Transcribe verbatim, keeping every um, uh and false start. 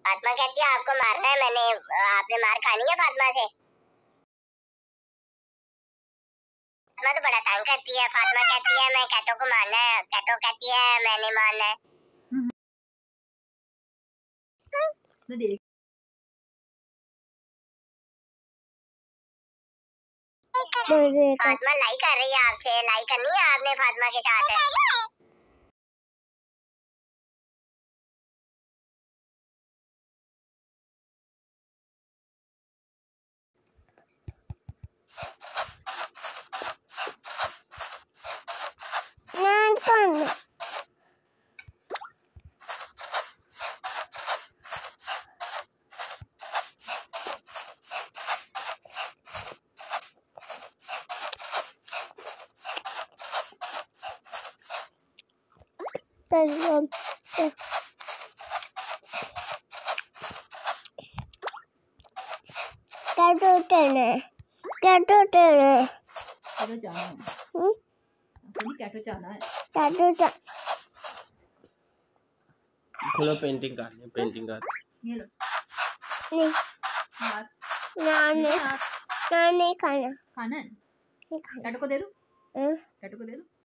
फातिमा कहती है आपको मारना है, मैंने आपने मार खानी है फातिमा से। फातिमा तो बड़ा तंग करती है। फातिमा कहती है मैं कैटो को मारना है, कैटो कहती है मैंने मारना है। फातिमा लाई कर रही है आपसे, लाई करनी है आपने फातिमा के साथ। कैटो टने कैटो टने कैटो जाना है। हम्म कैटो जाना है। कैटो जा चलो पेंटिंग कर ले, पेंटिंग कर। ये लो नहीं यार ना नहीं ना नहीं खाना खाना है। नहीं खाना। कैटो को दे दूं? हम्म कैटो को दे दूं?